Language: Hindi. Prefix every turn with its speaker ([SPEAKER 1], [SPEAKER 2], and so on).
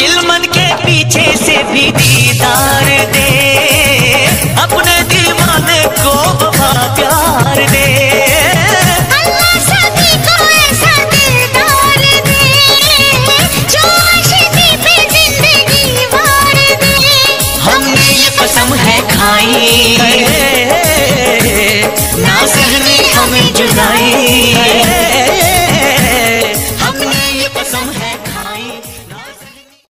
[SPEAKER 1] चिलमन के पीछे से भी दीदार दे, अपने दीवाने को वफा प्यार दे।
[SPEAKER 2] अल्लाह सभी को ऐसा दिलदार दे, जो आशिकी पे जिंदगी वार दे।
[SPEAKER 1] हमने ये कसम है खाई, ना सहने हमें जुदाई।